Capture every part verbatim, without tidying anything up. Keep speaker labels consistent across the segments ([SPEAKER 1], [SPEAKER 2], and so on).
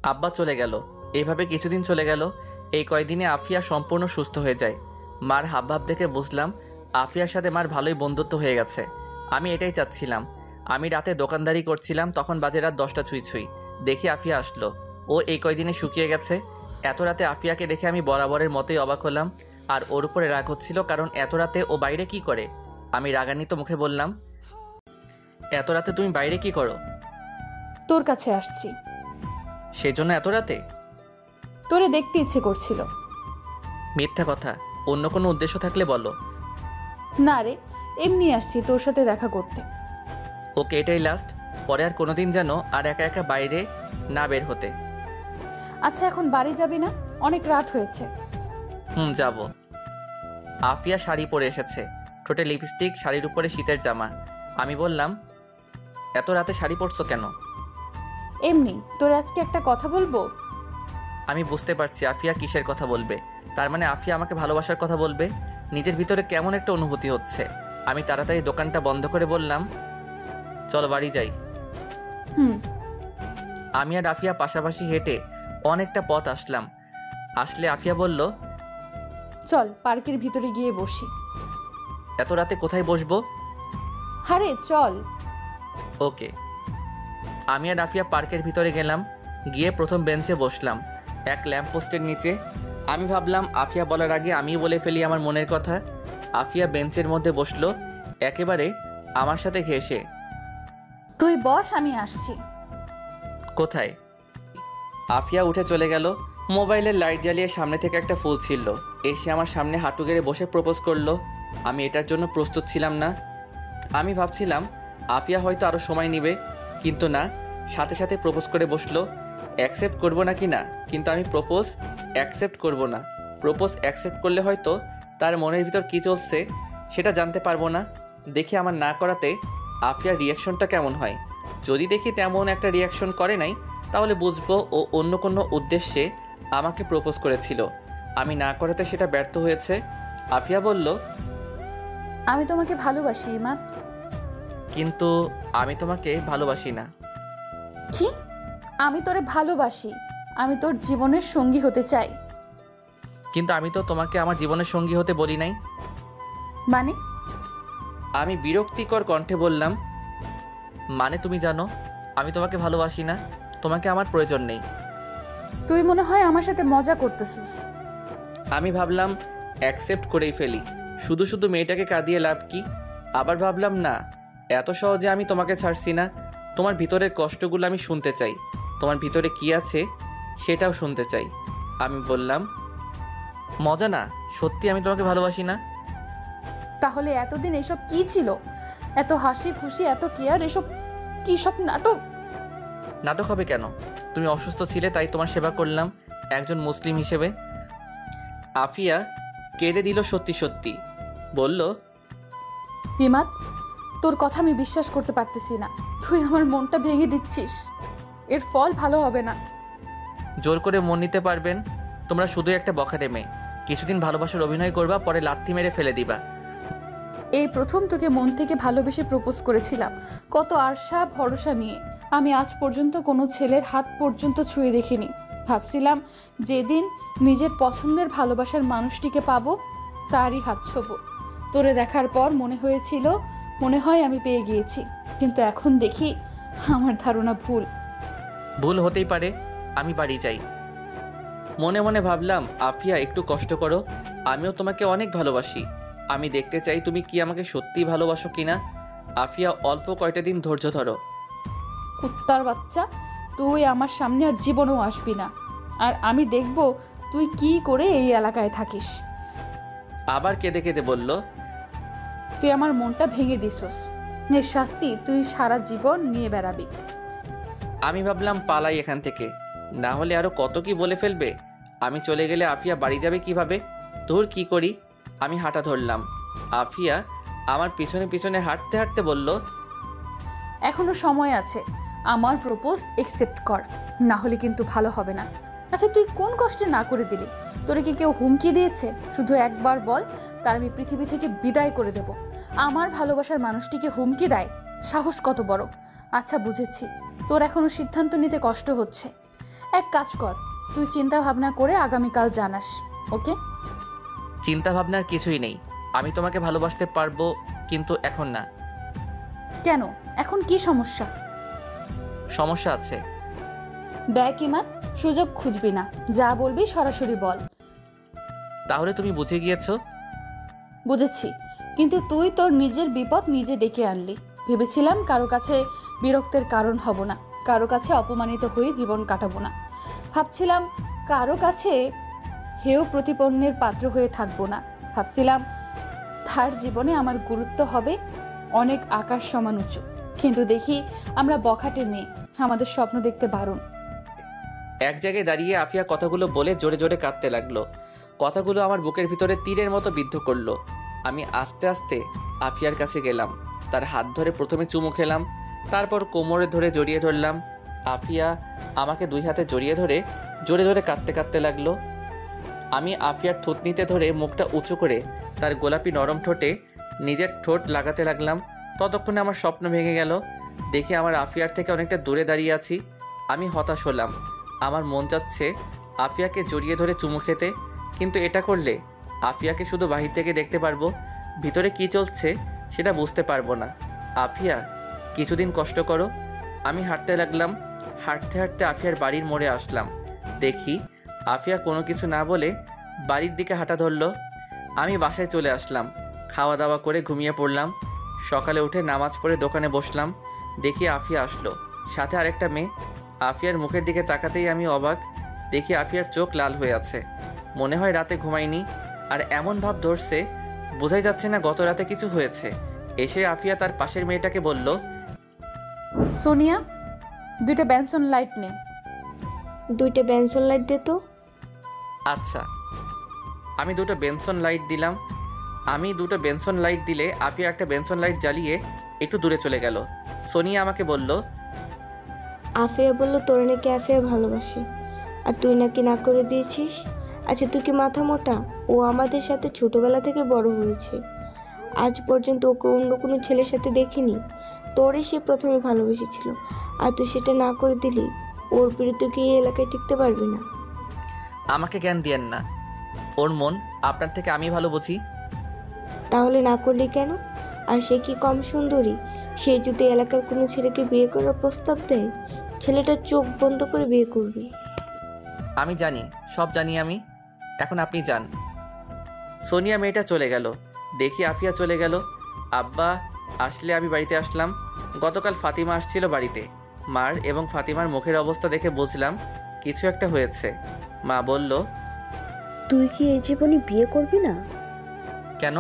[SPEAKER 1] আব্বা চলে গেল। এইভাবে কিছুদিন চলে গেল। এই কয়দিনে আফিয়া সম্পূর্ণ সুস্থ হয়ে যায়। মার হাবভাব দেখে বুঝলাম আফিয়ার সাথে মার ভালোই বন্ধুত্ব হয়ে গেছে। আমি এটাই চাচ্ছিলাম। আমি রাতে দোকানদারি করছিলাম, তখন বাজে রাত দশটা ছুঁই ছুঁই। দেখি আফিয়া আসলো। ও এই কয়দিনে শুকিয়ে গেছে। এত রাতে আফিয়াকে দেখে আমি বরাবরের মতোই অবাক হলাম। আর ওর উপরে রাগ হচ্ছিল, কারণ এত রাতে ও বাইরে কি করে। আমি রাগান্বিত মুখে বললাম, এত রাতে তুমি বাইরে কি করো?
[SPEAKER 2] তোর কাছে আসছি।
[SPEAKER 1] সেই জন্য এত রাতে?
[SPEAKER 2] তোরে দেখতে ইচ্ছে করছিল।
[SPEAKER 1] মিথ্যা কথা, অন্য কোনো উদ্দেশ্য থাকলে বলো।
[SPEAKER 2] না রে, এমনি আসছি তোর সাথে দেখা করতে।
[SPEAKER 1] ওকে, এটাই লাস্ট। পরে আর কোনোদিন যেন আর একা একা বাইরে না বের হতে।
[SPEAKER 2] আচ্ছা, এখন বাড়ি যাবি না? অনেক রাত হয়েছে।
[SPEAKER 1] হুম, যাব। আফিয়া শাড়ি পরে এসেছে, ঠোঁটে লিপস্টিক, শাড়ির উপরে শীতের জামা। আমি বললাম, এত রাতে শাড়ি পরছো কেন?
[SPEAKER 2] এমনি। তোর আজকে একটা কথা বলবো।
[SPEAKER 1] আমি বুঝতে পারছি আফিয়া কিসের কথা বলবে। তার মানে আফিয়া আমাকে ভালোবাসার কথা বলবে। নিজের ভিতরে কেমন একটা অনুভূতি হচ্ছে। আমি তাড়াতাড়ি দোকানটা বন্ধ করে বললাম, চলো বাড়ি যাই।
[SPEAKER 2] হুম।
[SPEAKER 1] আমি আর আফিয়া পাশাপাশি হেঁটে অনেকটা পথ আসলাম। আসলে আফিয়া বলল,
[SPEAKER 2] চল পার্কের ভিতরে গিয়ে বসি।
[SPEAKER 1] এত রাতে কোথায় বসবো?
[SPEAKER 2] আরে চল।
[SPEAKER 1] ওকে। আমি আর আফিয়া পার্কের ভিতরে গেলাম। গিয়ে প্রথম বেঞ্চে বসলাম, এক ল্যাম্পপোস্টের নিচে। আমি ভাবলাম আফিয়া বলার আগে আমিই বলে ফেলি আমার মনের কথা। আফিয়া বেঞ্চের মধ্যে বসলো, একেবারে আমার সাথে ঘেঁষে।
[SPEAKER 2] তুই বস, আমি আসছি।
[SPEAKER 1] কোথায়? আফিয়া উঠে চলে গেল। মোবাইলের লাইট জ্বালিয়ে সামনে থেকে একটা ফুল ছিল, এসে আমার সামনে হাঁটু গেড়ে বসে প্রপোজ করলো। আমি এটার জন্য প্রস্তুত ছিলাম না। আমি ভাবছিলাম আফিয়া হয়তো আরও সময় নেবে, কিন্তু না, সাথে সাথে প্রপোজ করে বসলো। অ্যাকসেপ্ট করবো না কি না, কিন্তু আমি প্রপোজ অ্যাকসেপ্ট করবো না। প্রপোজ অ্যাকসেপ্ট করলে হয়তো তার মনের ভিতর কী চলছে সেটা জানতে পারবো না। দেখি আমার না করাতে আফিয়ার রিয়াকশনটা কেমন হয়। যদি দেখি তেমন একটা রিয়াকশন করে নাই, তাহলে বুঝবো ও অন্য কোনো উদ্দেশ্যে আমাকে প্রপোজ করেছিল। আমি না করাতে সেটা ব্যর্থ হয়েছে। আফিয়া বলল,
[SPEAKER 2] আমি তোমাকে ভালোবাসি ইমাদ।
[SPEAKER 1] কিন্তু আমি তোমাকে ভালোবাসি না।
[SPEAKER 2] কি? আমি তোরে ভালোবাসি। আমি তোর জীবনের সঙ্গী হতে চাই।
[SPEAKER 1] কিন্তু আমি তো তোমাকে আমার জীবনের সঙ্গী হতে বলি নাই।
[SPEAKER 2] মানে?
[SPEAKER 1] আমি বিরক্তিকর কণ্ঠে বললাম, মানে তুমি জানো আমি তোমাকে ভালোবাসি না, তোমাকে আমার প্রয়োজন নেই।
[SPEAKER 2] তুই মনে হয় আমার সাথে মজা করতেছিস।
[SPEAKER 1] আমি ভাবলাম অ্যাকসেপ্ট করেই ফেলি, শুধু শুধু মেয়েটাকে কাঁদিয়ে লাভ কি। আবার ভাবলাম না, এত সহজে আমি তোমাকে ছাড়ছি না। তোমার ভিতরের কষ্টগুলো আমি শুনতে চাই, তোমার ভিতরে কি আছে সেটাও শুনতে চাই। আমি বললাম, মজা না, সত্যি আমি তোমাকে ভালোবাসি না।
[SPEAKER 2] তাহলে এতদিন এসব কি ছিল? এত হাসি খুশি, এত কেয়ার, এসব কি সব নাটক?
[SPEAKER 1] নাটক হবে কেন? তুমি অসুস্থ ছিলে তাই তোমার সেবা করলাম একজন মুসলিম হিসেবে। আফিয়া কেঁদে দিল সত্যি সত্যি। বলল,
[SPEAKER 2] ইমাদ, তোর কথা আমি বিশ্বাস করতে পারতেছি না। তুই আমার মনটা ভেঙে দিচ্ছিস। এর ফল ভালো হবে না।
[SPEAKER 1] জোর করে মন নিতে পারবেন? তোমরা শুধু একটা বখাটে মেয়ে। কিছুদিন ভালোবাসার অভিনয় করবা, পরে লাথি মেরে ফেলে দিবা।
[SPEAKER 2] এই প্রথম তোকে মন থেকে ভালোবেসে প্রপোজ করেছিলাম, কত আশা ভরসা নিয়ে। আমি আজ পর্যন্ত কোনো ছেলের হাত পর্যন্ত ছুঁয়ে দেখিনি। ভাবছিলাম যেদিন নিজের পছন্দের ভালোবাসার মানুষটিকে পাবো, তারই হাত ছোবো। তোরে দেখার পর মনে হয়েছিল, মনে হয় আমি পেয়ে গিয়েছি। কিন্তু এখন দেখি আমার ধারণা ভুল।
[SPEAKER 1] ভুল হতেই পারে। আমি বাড়ি যাই। মনে মনে ভাবলাম, আফিয়া একটু কষ্ট করো, আমিও তোমাকে অনেক ভালোবাসি। আমি দেখতে চাই তুমি কি আমাকে সত্যিই ভালোবাসো কিনা। আফিয়া, অল্প কয়টা দিন ধৈর্য ধরো।
[SPEAKER 2] কুত্তার বাচ্চা, তুই আমার সামনে আর জীবনেও আসবি না। আর আমি দেখব তুই কি করে এই এলাকায় থাকিস।
[SPEAKER 1] আবার কেঁদে কেঁদে বলল,
[SPEAKER 2] তুই আমার মনটা ভেঙে দিছস। এর শাস্তি তুই সারা জীবন নিয়ে বেড়াবি।
[SPEAKER 1] আমি ভাবলাম পালাই এখান থেকে, না হলে আরো কত কি বলে ফেলবে। আমি চলে গেলে আফিয়া বাড়ি যাবে কিভাবে? তোর কি করি? আমি হাঁটা ধরলাম। আফিয়া আমার পিছনে পিছনে হাঁটতে হাঁটতে বলল,
[SPEAKER 2] এখনো সময় আছে, আমার প্রপোজ একসেপ্ট কর, না হলে কিন্তু ভালো হবে না। আচ্ছা, তুই কোন কষ্টে না করে দিলি? তোরে কি কেউ হুমকি দিয়েছে? শুধু একবার বল, তার আমি পৃথিবী থেকে বিদায় করে দেব। আমার ভালোবাসার মানুষটিকে হুমকি দেয়? সাহস কত বড়! আচ্ছা বুঝেছি, তোর এখনো সিদ্ধান্ত নিতে কষ্ট হচ্ছে। এক কাজ কর, তুই চিন্তা ভাবনা করে আগামীকাল জানাস, ওকে?
[SPEAKER 1] চিন্তা ভাবনার কিছুই নেই। আমি তোমাকে ভালোবাসতে পারবো, কিন্তু এখন না।
[SPEAKER 2] কেন? এখন কি সমস্যা?
[SPEAKER 1] সমস্যা আছে।
[SPEAKER 2] দেখ ইমান, সুযোগ খুঁজবি না, যা বলবি সরাসরি বল।
[SPEAKER 1] তাহলে তুমি বুঝে গিয়েছো?
[SPEAKER 2] বুঝেছি, কিন্তু তুই তোর নিজের বিপদ নিজে ডেকে আনলি। ভেবেছিলাম কারো কাছে বিরক্তের কারণ হব না, কারো কাছে অপমানিত হয়ে জীবন কাটাবো না। ভাবছিলাম কারো কাছে হেয় প্রতিপন্নের পাত্র হয়ে থাকবো না। ভাবছিলাম তার জীবনে আমার গুরুত্ব হবে অনেক আকাশ সমান উঁচু। কিন্তু দেখি আমরা বখাটে মেয়ে, আমাদের স্বপ্ন দেখতে বারণ।
[SPEAKER 1] এক জায়গায় দাঁড়িয়ে আফিয়া কথাগুলো বলে জোরে জোরে কাঁদতে লাগলো। কথাগুলো আমার বুকের ভিতরে তীরের মতো বিদ্ধ করলো। আমি আস্তে আস্তে আফিয়ার কাছে গেলাম, তার হাত ধরে প্রথমে চুমু খেলাম, তারপর কোমরে ধরে জড়িয়ে ধরলাম। আফিয়া আমাকে দুই হাতে জড়িয়ে ধরে জোরে জোরে কাঁদতে কাঁদতে লাগলো। আমি আফিয়ার থুতনিতে ধরে মুখটা উঁচু করে তার গোলাপি নরম ঠোঁটে নিজের ঠোঁট লাগাতে লাগলাম। ততক্ষণে আমার স্বপ্ন ভেঙে গেল। দেখে আমার আফিয়ার থেকে অনেকটা দূরে দাঁড়িয়ে আছি। আমি হতাশ হলাম। আমার মন চাচ্ছে আফিয়াকে জড়িয়ে ধরে চুমু খেতে, কিন্তু এটা করলে আফিয়াকে শুধু বাহির থেকে দেখতে পারবো, ভিতরে কি চলছে সেটা বুঝতে পারবো না। আফিয়া, কিছুদিন কষ্ট করো। আমি হাঁটতে লাগলাম। হাঁটতে হাঁটতে আফিয়ার বাড়ির মোড়ে আসলাম। দেখি আফিয়া কোনো কিছু না বলে বাড়ির দিকে হাঁটা ধরলো। আমি বাসায় চলে আসলাম, খাওয়া দাওয়া করে ঘুমিয়ে পড়লাম। সকালে উঠে নামাজ পড়ে দোকানে বসলাম। দেখি আফিয়া আসলো, সাথে আরেকটা মেয়ে। আফিয়ার মুখের দিকে তাকাতেই আমি অবাক। দেখি আফিয়ার চোখ লাল হয়ে আছে, মনে হয় রাতে ঘুমায়নি। আর এমন ভাব ধরছে, বোঝাই যাচ্ছে না গত রাতে কিছু হয়েছে। এসে আফিয়া তার পাশের মেয়েটাকে বলল,
[SPEAKER 2] সোনিয়া, দুইটা ব্যানসন লাইট নে।
[SPEAKER 3] দুইটা বেনসন লাইট দে তো।
[SPEAKER 1] আচ্ছা। আমি দুটো বেনসন লাইট দিলাম। আমি দুটো বেনসন লাইট দিলে আফিয়া একটা বেনসন লাইট জ্বালিয়ে একটু দূরে চলে গেল। সোনিয়া আমাকে বলল,
[SPEAKER 3] আফিয়া বলল তোরা নাকি আফিয়া ভালোবাসে, আর তুই নাকি না করে দিয়েছিস। আচ্ছা তুই কি মাথা মোটা? ও আমাদের সাথে ছোটবেলা থেকে বড় হয়েছে, আজ পর্যন্ত ওকে অন্য কোনো ছেলের সাথে দেখিনি। তোরই সে প্রথমে ভালোবেসেছিল, আর তুই সেটা না করে দিলি। ওর বিরুদ্ধে কি এই এলাকায় টিকতে পারবি না।
[SPEAKER 1] আমাকে জ্ঞান দিয়েন না। ওর মন আপনার থেকে আমি ভালো বুঝি।
[SPEAKER 3] তাহলে না করলি কেন? আর সে কি কম সুন্দরী? সে যদি এলাকার কোনো ছেলেকে বিয়ে করার প্রস্তাব দেয়, ছেলেটা চোখ বন্ধ করে বিয়ে করবি।
[SPEAKER 1] আমি জানি, সব জানি আমি। এখন আপনি যান। সোনিয়া মেয়েটা চলে গেল। দেখি আফিয়া চলে গেল। আব্বা আসলে আমি বাড়িতে আসলাম। গতকাল ফাতিমা আসছিল বাড়িতে। মার এবং ফাতিমার মুখের অবস্থা দেখে বুঝলাম কিছু একটা হয়েছে। মা বলল,
[SPEAKER 4] তুই কি এই জীবনে বিয়ে করবি না?
[SPEAKER 1] কেন?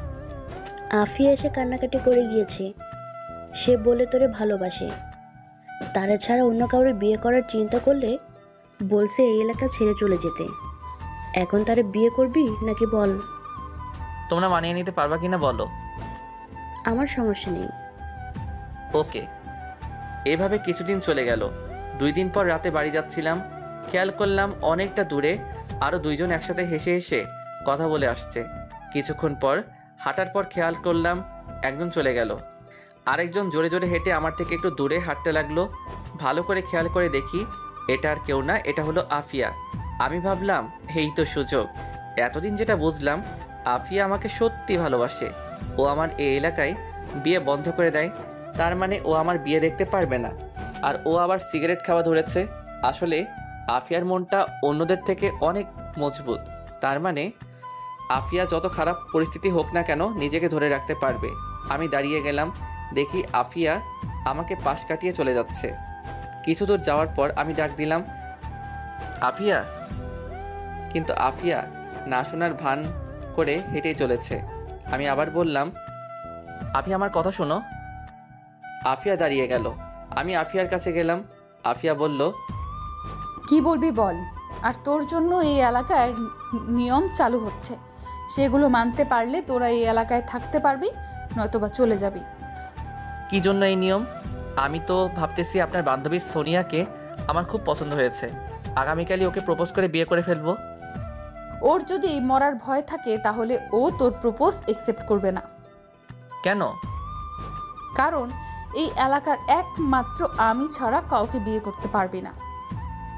[SPEAKER 4] আফিয়া এসে কান্নাকাটি করে গিয়েছে। সে বলে তোরে ভালোবাসে, তারা ছাড়া অন্য কাউরে বিয়ে করার চিন্তা করলে বলছে এই এলাকা ছেড়ে চলে যেতে। এখন তারে বিয়ে করবি নাকি বল?
[SPEAKER 1] তোমরা মানিয়ে নিতে পারবা কিনা বলো।
[SPEAKER 4] আমার সমস্যা নেই।
[SPEAKER 1] ওকে। এভাবে কিছুদিন চলে গেল। দুই দিন পর রাতে বাড়ি যাচ্ছিলাম, খেয়াল করলাম অনেকটা দূরে আরও দুইজন একসাথে হেসে হেসে কথা বলে আসছে। কিছুক্ষণ পর হাঁটার পর খেয়াল করলাম একজন চলে গেল। আরেকজন জোরে জোরে হেঁটে আমার থেকে একটু দূরে হাঁটতে লাগলো। ভালো করে খেয়াল করে দেখি এটা আর কেউ না, এটা হলো আফিয়া। আমি ভাবলাম এই তো সুযোগ। এতদিন যেটা বুঝলাম, আফিয়া আমাকে সত্যি ভালোবাসে। ও আমার এই এলাকায় বিয়ে বন্ধ করে দেয়, তার মানে ও আমার বিয়ে দেখতে পারবে না। আর ও আবার সিগারেট খাওয়া ধরেছে। আসলে আফিয়ার মনটা অন্যদের থেকে অনেক মজবুত। তার মানে আফিয়া যত খারাপ পরিস্থিতি হোক না কেন নিজেকে ধরে রাখতে পারবে। আমি দাঁড়িয়ে গেলাম, দেখি আফিয়া আমাকে পাশ কাটিয়ে চলে যাচ্ছে। কিছু দূর যাওয়ার পর আমি ডাক দিলাম, আফিয়া। কিন্তু আফিয়া না শোনার ভান করে হেঁটেই চলেছে। আমি আবার বললাম, আফিয়া আমার কথা শোনো। আফিয়া দাঁড়িয়ে গেল। আমি আফিয়ার কাছে গেলাম। আফিয়া বলল,
[SPEAKER 2] কি বলবি বল। আর তোর জন্য এই এলাকার নিয়ম চালু হচ্ছে, সেগুলো মানতে পারলে তোরা এই এলাকায় থাকতে পারবি, নয়তোবা চলে যাবি।
[SPEAKER 1] কি জন্য এই নিয়ম? আমি তো ভাবতেছি আপনার বান্ধবী সোনিয়াকে আমার খুব পছন্দ হয়েছে। আগামীকালই ওকে প্রপোজ করে বিয়ে করে ফেলবো।
[SPEAKER 2] ওর যদি মরার ভয় থাকে তাহলে ও তোর প্রপোজ একসেপ্ট করবে না।
[SPEAKER 1] কেন?
[SPEAKER 2] কারণ এই এলাকার একমাত্র আমি ছাড়া কাউকে বিয়ে করতে পারবি না।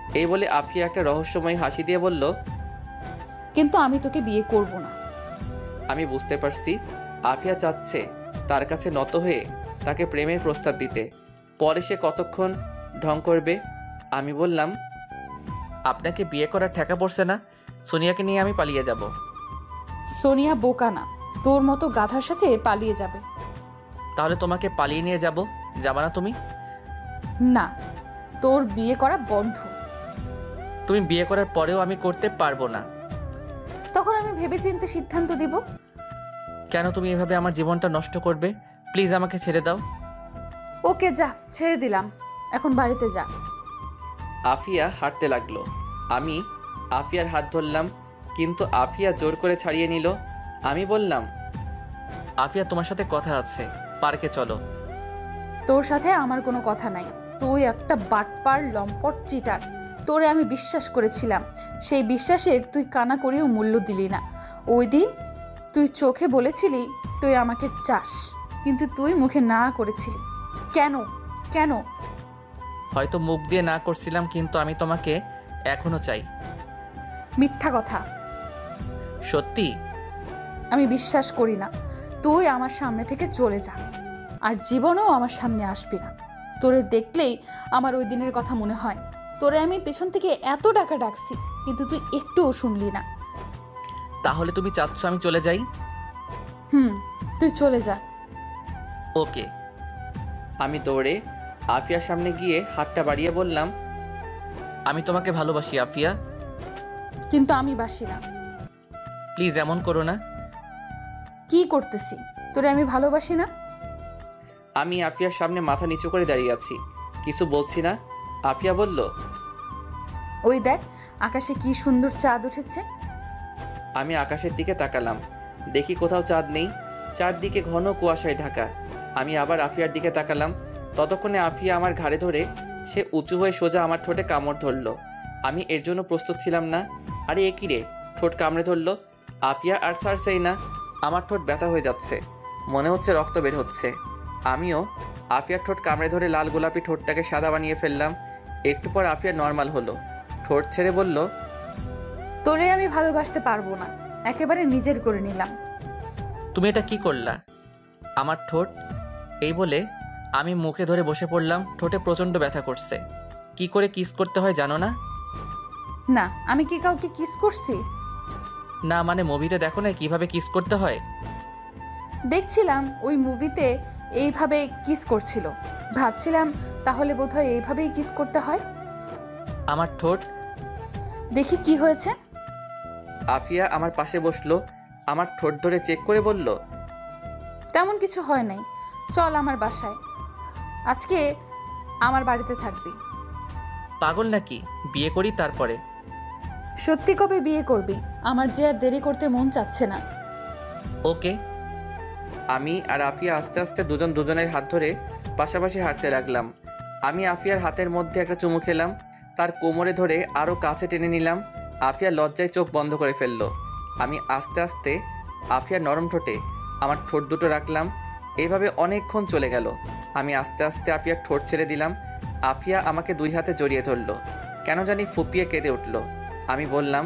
[SPEAKER 1] এই বলে আফিয়া একটা রহস্যময় হাসি দিয়ে বলল,
[SPEAKER 2] কিন্তু আমি তোকে বিয়ে করব না।
[SPEAKER 1] আমি বুঝতে পারছি আফিয়া চাচ্ছে তার কাছে নত হয়ে তাকে প্রেমের প্রস্তাব দিতে। পরে সে কতক্ষণ ঢং করবে। আমি বললাম, আপনাকে বিয়ে করার ঠেকা পড়ছে না? সোনিয়াকে নিয়ে আমি পালিয়ে যাব।
[SPEAKER 2] সোনিয়া বোকা না, তোর মতো গাধার সাথে পালিয়ে যাবে।
[SPEAKER 1] তাহলে তোমাকে পালিয়ে নিয়ে যাব, যাবা না তুমি?
[SPEAKER 2] না, তোর বিয়ে করা বন্ধ।
[SPEAKER 1] তুমি বিয়ে করার পরেও আমি করতে পারবো না।
[SPEAKER 2] তখন আমি ভেবেচিন্তে সিদ্ধান্ত দিব।
[SPEAKER 1] কেন তুমি এভাবে আমার জীবনটা নষ্ট করবে? প্লিজ আমাকে ছেড়ে দাও।
[SPEAKER 2] ওকে যা, ছেড়ে দিলাম, এখন বাড়িতে যা।
[SPEAKER 1] আফিয়া হাঁটতে লাগলো। আমি আফিয়ার হাত ধরলাম, কিন্তু আফিয়া জোর করে ছাড়িয়ে নিল। আমি বললাম, আফিয়া তোমার সাথে কথা আছে, পার্কে চলো।
[SPEAKER 2] তোর সাথে আমার কোনো কথা নাই। তুই একটা বাটপার, লম্পট, চিটার। তোরে আমি বিশ্বাস করেছিলাম, সেই বিশ্বাসের তুই কানা করেও মূল্য দিলি না। ওই দিন তুই চোখে বলেছিলি তুই আমাকে চাস, কিন্তু তুই মুখে না করেছিলি। কেন কেন?
[SPEAKER 1] হয়তো মুখ দিয়ে না করছিলাম, কিন্তু আমি তোমাকে এখনো চাই।
[SPEAKER 2] মিথ্যা কথা।
[SPEAKER 1] সত্যি?
[SPEAKER 2] আমি বিশ্বাস করি না। তুই আমার সামনে থেকে চলে যা, আর জীবনেও আমার সামনে আসবি না। তোরে দেখলেই আমার ওই দিনের কথা মনে হয়। তোরে আমি পেছন থেকে এত টাকা ডাকছি, কিন্তু তুই একটুও শুনলি না।
[SPEAKER 1] তাহলে তুমি চাচ্ছ আমি চলে যাই?
[SPEAKER 2] হুম, তুই চলে যা।
[SPEAKER 1] ওকে। আমি দৌড়ে আফিয়ার সামনে গিয়ে হাতটা বাড়িয়ে বললাম, আমি তোমাকে ভালোবাসি আফিয়া।
[SPEAKER 2] কিন্তু আমি বাসি না।
[SPEAKER 1] প্লিজ এমন করো না।
[SPEAKER 2] কি করতেছি? তোরে আমি ভালোবাসি না?
[SPEAKER 1] আমি আফিয়ার সামনে মাথা নিচু করে দাঁড়িয়ে আছি, কিছু বলছি না। আফিয়া বলল,
[SPEAKER 2] ওই দেখ, আকাশে কি সুন্দর চাঁদ উঠেছে।
[SPEAKER 1] আমি আকাশের দিকে তাকালাম, দেখি কোথাও চাঁদ নেই, চারদিকে ঘন কুয়াশায় ঢাকা। আমি আবার আফিয়ার দিকে তাকালাম, ততক্ষণে আফিয়া আমার ঘাড়ে ধরে সে উঁচু হয়ে সোজা আমার ঠোঁটে কামড় ধরলো। আমি এর জন্য প্রস্তুত ছিলাম না। আরে এ কি রে, ঠোঁট কামড়ে ধরলো। আফিয়া আর ছাড়ছেই না। আমার ঠোঁট ব্যথা হয়ে যাচ্ছে, মনে হচ্ছে রক্ত বের হচ্ছে। আমিও আফিয়ার ঠোঁট কামড়ে ধরে লাল গোলাপি ঠোঁটটাকে সাদা বানিয়ে ফেললাম। একটু পর আফিয়া নর্মাল হলো, ঠোঁট ছেড়ে বলল,
[SPEAKER 2] তোরে আমি ভালোবাসতে পারবো না, একেবারে নিজের করে নিলাম।
[SPEAKER 1] তুমি এটা কি করলা? আমার ঠোঁট। এই বলে আমি মুখে ধরে বসে পড়লাম। ঠোঁটে প্রচণ্ড ব্যথা করছে। কি করে কিস করতে হয় জানো না?
[SPEAKER 2] না, আমি কি কাউকে কিস করছি?
[SPEAKER 1] না মানে মুভিতে দেখো না কিভাবে কিস করতে হয়?
[SPEAKER 2] দেখছিলাম ওই মুভিতে এইভাবে কিস করছিল, ভাবছিলাম তাহলে বোধহয় এইভাবেই কিস করতে হয়।
[SPEAKER 1] আমার ঠোঁট।
[SPEAKER 2] দেখি কি হয়েছে।
[SPEAKER 1] আফিয়া আমার পাশে বসলো, আমার ঠোঁট ধরে চেক করে বলল,
[SPEAKER 2] তেমন কিছু হয় নাই, চল আমার বাসায়, আজকে আমার বাড়িতে থাকবি।
[SPEAKER 1] পাগল নাকি? বিয়ে করি তারপরে।
[SPEAKER 2] সত্যি কবে বিয়ে করবি? আমার যে আর দেরি করতে মন চাচ্ছে না।
[SPEAKER 1] ওকে। আমি আর আফিয়া আস্তে আস্তে দুজন দুজনের হাত ধরে পাশাপাশি হাঁটতে লাগলাম। আমি আফিয়ার হাতের মধ্যে একটা চুমু খেলাম, তার কোমরে ধরে আরও কাছে টেনে নিলাম। আফিয়া লজ্জায় চোখ বন্ধ করে ফেললো। আমি আস্তে আস্তে আফিয়ার নরম ঠোঁটে আমার ঠোঁট দুটো রাখলাম। এইভাবে অনেকক্ষণ চলে গেল। আমি আস্তে আস্তে আফিয়ার ঠোঁট ছেড়ে দিলাম। আফিয়া আমাকে দুই হাতে জড়িয়ে ধরলো, কেন জানি ফুপিয়ে কেঁদে উঠল। আমি বললাম,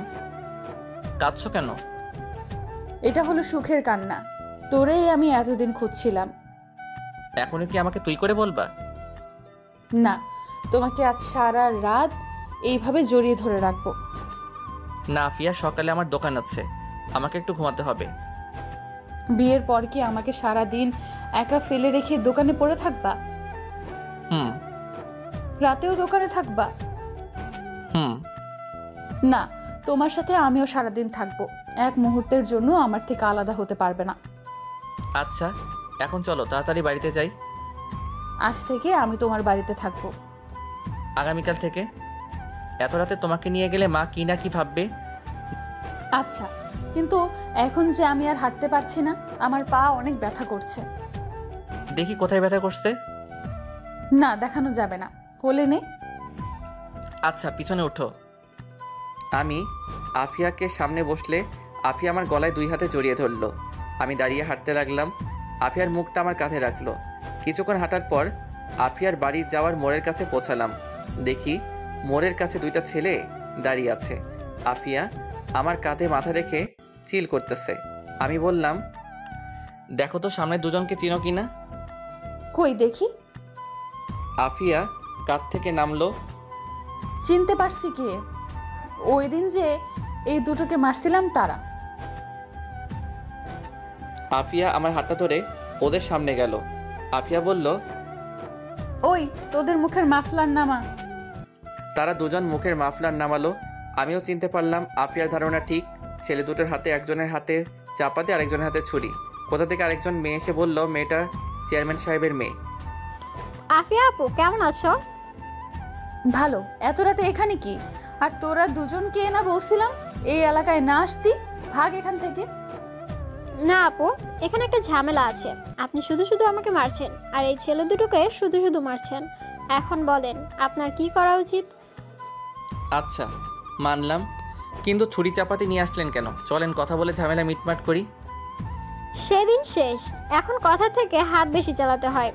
[SPEAKER 1] কাঁদছো কেন?
[SPEAKER 2] এটা হলো সুখের কান্না। তোরেই আমি এতদিন খুঁজছিলাম।
[SPEAKER 1] এখনই কি আমাকে তুই করে বলবা?
[SPEAKER 2] না, তোমাকে আজ সারা রাত এইভাবে জড়িয়ে ধরে রাখবো।
[SPEAKER 1] না আফিয়া, সকালে আমার দোকান আছে, আমাকে একটু ঘুমাতে হবে।
[SPEAKER 2] বিয়ের পর কি আমাকে সারা দিন একা ফেলে রেখে দোকানে পড়ে থাকবা?
[SPEAKER 1] হুম।
[SPEAKER 2] রাতেও দোকানে থাকবা?
[SPEAKER 1] হুম।
[SPEAKER 2] না, তোমার সাথে আমিও সারাদিন থাকবো। এক মুহূর্তের জন্য আমার থেকে আলাদা হতে পারবে না।
[SPEAKER 1] আচ্ছা, এখন চলো তাড়াতাড়ি বাড়িতে যাই।
[SPEAKER 2] আজ থেকে আমি তোমার বাড়িতে থাকবো।
[SPEAKER 1] আগামীকাল থেকে? এত রাতে তোমাকে নিয়ে গেলে মা কি না কি ভাববে।
[SPEAKER 2] আচ্ছা, কিন্তু এখন যে আমি আর হাঁটতে পারছি না, আমার পা অনেক ব্যথা করছে।
[SPEAKER 1] দেখি কোথায় ব্যথা করছে।
[SPEAKER 2] না, দেখানো যাবে না, কোলে নে।
[SPEAKER 1] আচ্ছা, পিছনে ওঠো। আমি আফিয়াকে সামনে বসলে আফিয়া আমার গলায় দুই হাতে জড়িয়ে ধরলো। আমি দাঁড়িয়ে হাঁটতে লাগলাম। আফিয়ার মুখটা আমার কাঁধে রাখলো। কিছুক্ষণ হাঁটার পর আফিয়ার বাড়ি যাওয়ার মোড়ের কাছে পৌঁছালাম। দেখি মোড়ের কাছে দুইটা ছেলে দাঁড়িয়ে আছে। আফিয়া আমার কাঁধে মাথা রেখে চিল করতেছে। আমি বললাম, দেখো তো সামনে দুজনকে চিনো কিনা।
[SPEAKER 2] কই দেখি।
[SPEAKER 1] আফিয়া কাঁধ থেকে নামলো।
[SPEAKER 2] চিনতে পারছি কে, ওই দিন যে এই দুটোকে মারছিলাম তারা।
[SPEAKER 1] আফিয়া আমার হাতটা ধরে ওদের সামনে গেল। আফিয়া বলল,
[SPEAKER 2] ওই তোদের মুখের মাফলার নামা।
[SPEAKER 1] তারা দুজন মুখের মাফলার নামালো। আমিও চিনতে পারলাম আফিয়ার ধারণা ঠিক। ছেলে দুটোর হাতে একজনের হাতে চাপাতি, আরেকজনের হাতে ছুরি। কোথা থেকে আরেকজন মেয়ে এসে বলল, মেয়েটা চেয়ারম্যান সাহেবের মেয়ে।
[SPEAKER 5] আফিয়া আপু কেমন আছো?
[SPEAKER 2] ভালো। এত রাতে এখানে কি? আর তোরা দুজনকে না বলছিলাম এই এলাকায় না আসতি, ভাগ এখান থেকে।
[SPEAKER 5] না আপু, এখানে একটা ঝামেলা আছে। আপনি শুধু শুধু আমাকে মারছেন আর এই ছেলে দুটোকে শুধু শুধু মারছেন। এখন বলেন আপনার কি করা উচিত?
[SPEAKER 1] আচ্ছা মানলাম, কিন্তু ছুরি চাপাতি নিয়ে আসলেন কেন? চলেন কথা বলে ঝামেলা মিটমাট করি।
[SPEAKER 5] সেদিন শেষ, এখন কথা থেকে হাত বেশি চালাতে হয়।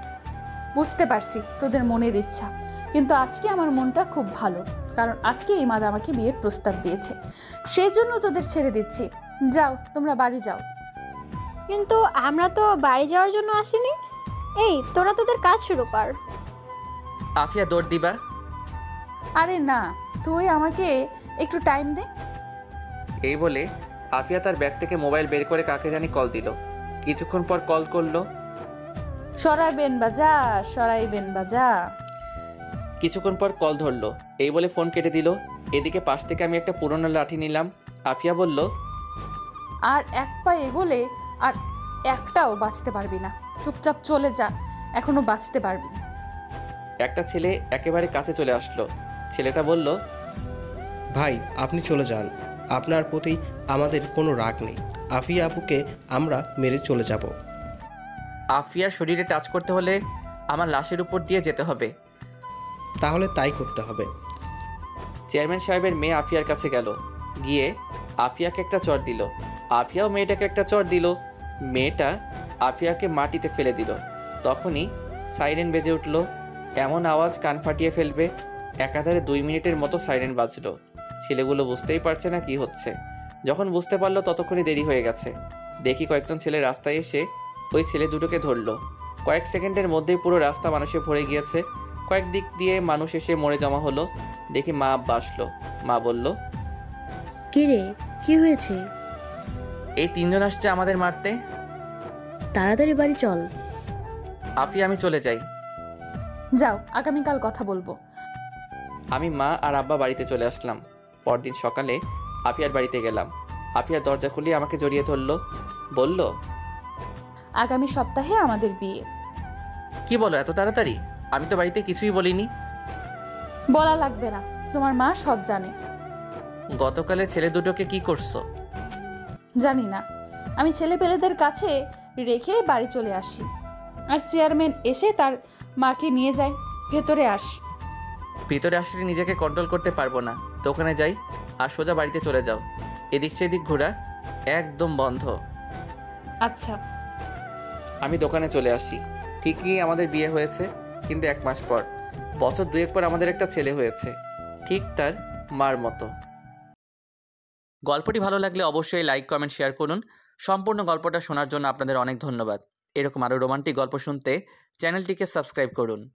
[SPEAKER 2] বুঝতে পারছি তোদের মনের ইচ্ছা, কিন্তু আজকে আমার মনটা খুব ভালো, কারণ আজকে ইমাদ আমাকে বিয়ের প্রস্তাব দিয়েছে। সেই জন্য তোদের ছেড়ে দিচ্ছি। যাও তোমরা বাড়ি যাও।
[SPEAKER 5] কিন্তু আমরা তো বাড়ি যাওয়ার জন্য আসিনি। এই তোরা তোদের কাজ শুরু কর।
[SPEAKER 1] আফিয়া দৌড় দিবা?
[SPEAKER 2] আরে না, তুই আমাকে একটু টাইম দে।
[SPEAKER 1] এই বলে আফিয়া তার ব্যাগ থেকে মোবাইল বের করে কাকে জানি কল দিল। কিছুক্ষণ পর কল করলো।
[SPEAKER 2] সরাইবেন বাজা, সরাইবেন বাজা।
[SPEAKER 1] কিছুক্ষণ পর কল ধরলো। এই বলে ফোন কেটে দিল। এদিকে পাশ থেকে আমি একটা পুরনো লাঠি নিলাম। আফিয়া বলল,
[SPEAKER 2] আর এক পা এগোলে আর একটাও বাঁচতে পারবি না। চুপচাপ চলে যা, এখনো বাঁচতে পারবি।
[SPEAKER 1] একটা ছেলে একেবারে কাছে চলে আসলো। ছেলেটা বলল,
[SPEAKER 6] ভাই আপনি চলে যান, আপনার প্রতি আমাদের কোনো রাগ নেই। আফিয়া আপুকে আমরা মেরে চলে যাব।
[SPEAKER 1] আফিয়ার শরীরে টাচ করতে হলে আমার লাশের উপর দিয়ে যেতে হবে।
[SPEAKER 6] তাহলে তাই করতে হবে।
[SPEAKER 1] চেয়ারম্যান সাহেবের মেয়ে আফিয়ার কাছে গেল। গিয়ে আফিয়াকে একটা চড় দিল। আফিয়াও মেয়েটাকে একটা চড় দিল। মেয়েটা আফিয়াকে মাটিতে ফেলে দিল। তখনই সাইরেন বেজে উঠল। এমন আওয়াজ কান ফাটিয়ে ফেলবে। একাধারে দুই মিনিটের মতো সাইরেন বাজলো। ছেলেগুলো বুঝতেই পারছে না কি হচ্ছে। যখন বুঝতে পারলো ততক্ষণই দেরি হয়ে গেছে। দেখি কয়েকজন ছেলে রাস্তায় এসে ওই ছেলে দুটোকে ধরলো। কয়েক সেকেন্ডের মধ্যেই পুরো রাস্তা মানুষে ভরে গিয়েছে। কয়েক দিক দিয়ে মানুষ এসে মরে জমা হলো। দেখি মা আব্বা আসলো। মা বলল,
[SPEAKER 4] কি রে, কি হয়েছে?
[SPEAKER 1] এই তিনজন আসছে আমাদের মারতে।
[SPEAKER 4] তাড়াতাড়ি বাড়ি চল।
[SPEAKER 1] আফিয়া আমি চলে যাই।
[SPEAKER 2] যাও, আগামীকাল কথা বলবো।
[SPEAKER 1] আমি মা আর আব্বা বাড়িতে চলে আসলাম। পরদিন সকালে আফিয়ার বাড়িতে গেলাম। আফিয়ার দরজা খুলিয়ে আমাকে জড়িয়ে ধরলো। বলল,
[SPEAKER 2] আগামী সপ্তাহে আমাদের বিয়ে।
[SPEAKER 1] কি বলো এত তাড়াতাড়ি? আমি তো বাড়িতে কিছুই বলিনি।
[SPEAKER 2] বলা লাগবে না, তোমার মা সব জানে।
[SPEAKER 1] গতকালে ছেলে দুটোকে কি করছো?
[SPEAKER 2] জানি না, আমি ছেলে পেলেদের কাছে রেখে বাড়ি চলে আসি, আর চেয়ারম্যান এসে তার মাকে নিয়ে যায়। ভেতরে আস।
[SPEAKER 1] ভিতরে আসলে নিজেকে কন্ট্রোল করতে পারবো না। দোকানে যাই আর সোজা বাড়িতে চলে যাও। এদিক সেদিক ঘোরা একদম বন্ধ।
[SPEAKER 2] আচ্ছা।
[SPEAKER 1] আমি দোকানে চলে আসি। ঠিকই আমাদের বিয়ে হয়েছে, কিন্তু এক মাস পর। বছর দুয়েক পর আমাদের একটা ছেলে হয়েছে, ঠিক তার মার মতো। গল্পটি ভালো লাগলে অবশ্যই লাইক কমেন্ট শেয়ার করুন। সম্পূর্ণ গল্পটা শোনার জন্য আপনাদের অনেক ধন্যবাদ। এরকম আরও রোমান্টিক গল্প শুনতে চ্যানেলটিকে সাবস্ক্রাইব করুন।